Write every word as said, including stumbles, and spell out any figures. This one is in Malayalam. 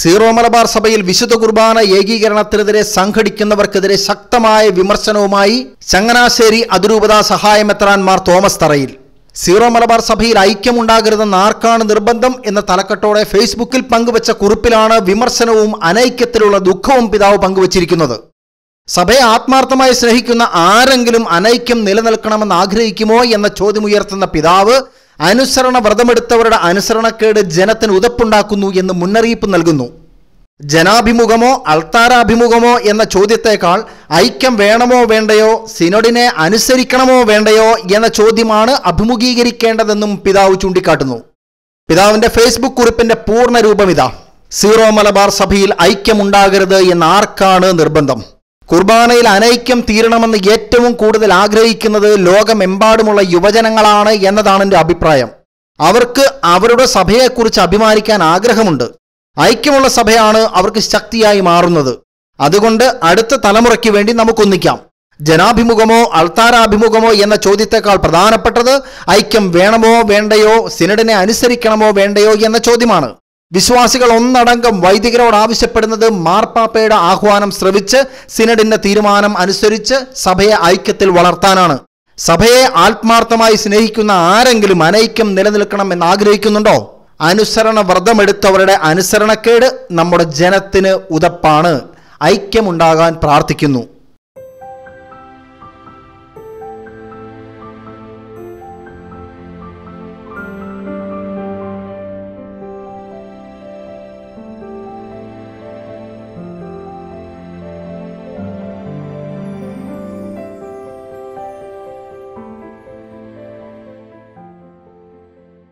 സീറോ മലബാർ സഭയിൽ വിശുദ്ധ കുർബാന ഏകീകരണത്തിനെതിരെ സംഘടിക്കുന്നവർക്കെതിരെ ശക്തമായ വിമർശനവുമായി ചങ്ങനാശ്ശേരി അതിരൂപതാ സഹായമെത്രാൻമാർ തോമസ് തറയിൽ. സീറോ മലബാർ സഭയിൽ ഐക്യമുണ്ടാകരുതെന്ന് ആർക്കാണ് നിർബന്ധം എന്ന തലക്കെട്ടോടെ ഫേസ്ബുക്കിൽ പങ്കുവച്ച കുറിപ്പിലാണ് വിമർശനവും അനൈക്യത്തിലുള്ള ദുഃഖവും പിതാവ് പങ്കുവച്ചിരിക്കുന്നത്. സഭയെ ആത്മാർത്ഥമായി സ്നേഹിക്കുന്ന ആരെങ്കിലും അനൈക്യം നിലനിൽക്കണമെന്ന് ആഗ്രഹിക്കുമോ എന്ന ചോദ്യമുയർത്തുന്ന പിതാവ് അനുസരണ വ്രതമെടുത്തവരുടെ അനുസരണക്കേട് ജനത്തിന് ഉതപ്പുണ്ടാക്കുന്നു എന്ന് മുന്നറിയിപ്പ് നൽകുന്നു. ജനാഭിമുഖമോ അൾത്താരാഭിമുഖമോ എന്ന ചോദ്യത്തേക്കാൾ ഐക്യം വേണമോ വേണ്ടയോ, സിനഡിനെ അനുസരിക്കണമോ വേണ്ടയോ എന്ന ചോദ്യമാണ് അഭിമുഖീകരിക്കേണ്ടതെന്നും പിതാവ് ചൂണ്ടിക്കാട്ടുന്നു. പിതാവിന്റെ ഫേസ്ബുക്ക് കുറിപ്പിന്റെ പൂർണ്ണ രൂപം ഇതാ: സീറോ മലബാർ സഭയിൽ ഐക്യമുണ്ടാകരുത് എന്ന് ആർക്കാണ് നിർബന്ധം? കുർബാനയിൽ അനൈക്യം തീരണമെന്ന് ഏറ്റവും കൂടുതൽ ആഗ്രഹിക്കുന്നത് ലോകമെമ്പാടുമുള്ള യുവജനങ്ങളാണ് എന്നതാണ് എൻ്റെ അഭിപ്രായം. അവർക്ക് അവരുടെ സഭയെക്കുറിച്ച് അഭിമാനിക്കാൻ ആഗ്രഹമുണ്ട്. ഐക്യമുള്ള സഭയാണ് അവർക്ക് ശക്തിയായി മാറുന്നത്. അതുകൊണ്ട് അടുത്ത തലമുറയ്ക്ക് വേണ്ടി നമുക്കൊന്നിക്കാം. ജനാഭിമുഖമോ അൾത്താരാഭിമുഖമോ എന്ന ചോദ്യത്തെക്കാൾ പ്രധാനപ്പെട്ടത് ഐക്യം വേണമോ വേണ്ടയോ, സിനഡിനെ അനുസരിക്കണമോ വേണ്ടയോ എന്ന ചോദ്യമാണ്. വിശ്വാസികൾ ഒന്നടങ്കം വൈദികരോട് ആവശ്യപ്പെടുന്നത് മാർപ്പാപ്പയുടെ ആഹ്വാനം ശ്രവിച്ച് സിനഡിന്റെ തീരുമാനം അനുസരിച്ച് സഭയെ ഐക്യത്തിൽ വളർത്താനാണ്. സഭയെ ആത്മാർത്ഥമായി സ്നേഹിക്കുന്ന ആരെങ്കിലും അനൈക്യം നിലനിൽക്കണം എന്ന് ആഗ്രഹിക്കുന്നുണ്ടോ? അനുസരണ വ്രതമെടുത്തവരുടെ അനുസരണക്കേട് നമ്മുടെ ജനത്തിന് ഉതപ്പാണ്. ഐക്യമുണ്ടാകാൻ പ്രാർത്ഥിക്കുന്നു.